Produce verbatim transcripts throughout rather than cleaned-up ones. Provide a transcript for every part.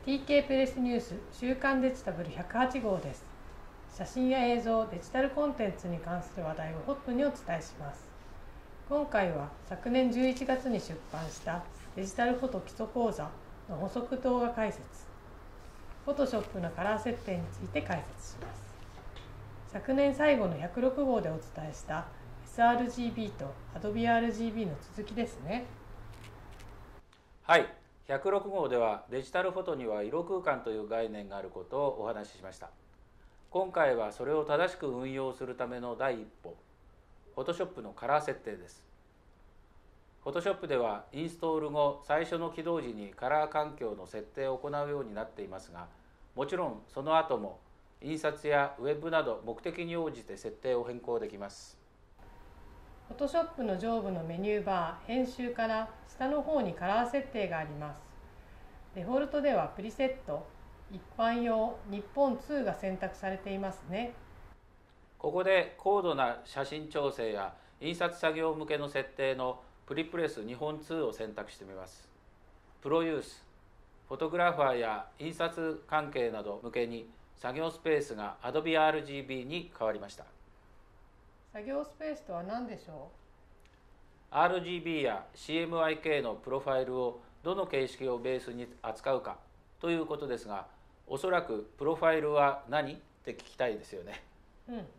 ティーケー プレスニュース週刊デジタブルひゃくはち号です。写真や映像、デジタルコンテンツに関する話題をホットにお伝えします。今回は昨年じゅういちがつに出版したデジタルフォト基礎講座の補足動画解説、Photoshop のカラー設定について解説します。昨年最後のひゃくろく号でお伝えした エスアールジービー と Adobe アールジービー の続きですね。 はい、ひゃくろく号ではデジタルフォトには色空間という概念があることをお話ししました。今回はそれを正しく運用するための第一歩、Photoshop のカラー設定です。Photoshop ではインストール後最初の起動時にカラー環境の設定を行うようになっていますが、もちろんその後も印刷やウェブなど目的に応じて設定を変更できます。 Photoshop の上部のメニューバー編集から下の方にカラー設定があります。デフォルトではプリセット、一般用、日本にが選択されていますね。 ここで高度な写真調整や印刷作業向けの設定のプリプレス日本にを選択してみます。プロユース、フォトグラファーや印刷関係など向けに作業スペースが Adobe アールジービー に変わりました。 作業スペースとは何でしょう アールジービー や シーエムワイケー のプロファイルをどの形式をベースに扱うかということですが、おそらくプロファイルは何って聞きたいですよね。 うんうん。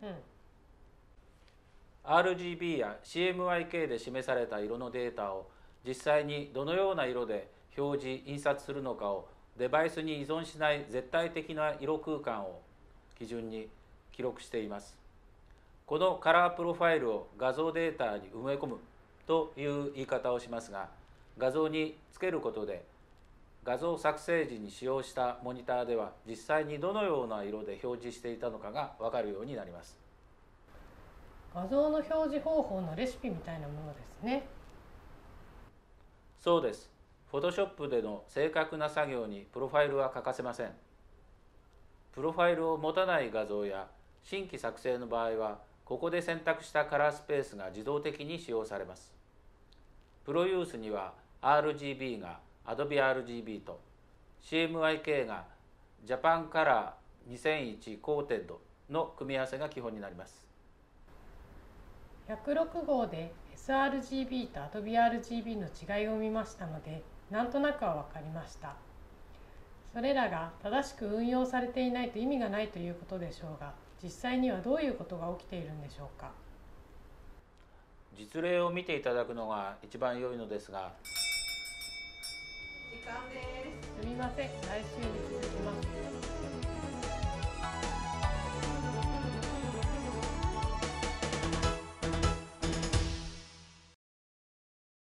アールジービー や シーエムワイケー で示された色のデータを実際にどのような色で表示印刷するのかをデバイスに依存しない絶対的な色空間を基準に記録しています。このカラープロファイルを画像データに埋め込むという言い方をしますが、画像につけることで画像作成時に使用したモニターでは実際にどのような色で表示していたのかが分かるようになります。 画像の表示方法のレシピみたいなものですね。 そうです。Photoshop での正確な作業にプロファイルは欠かせません。プロファイルを持たない画像や新規作成の場合は、ここで選択したカラースペースが自動的に使用されます。プロユースには アールジービー が Adobe アールジービー と シーエムワイケー が Japan Color にせんいち Coated の組み合わせが基本になります。 ひゃくろく号で エスアールジービー と Adobe アールジービー の違いを見ましたので、なんとなくは分かりました。それらが正しく運用されていないと意味がないということでしょうが、実際にはどういうことが起きているんでしょうか。 実例を見ていただくのが一番良いのですが、 時間です。すみません、来週に続きます。